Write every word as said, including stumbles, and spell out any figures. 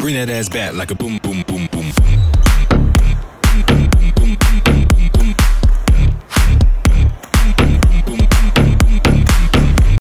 Bring that ass back like a boom, boom, boom, boom, boom.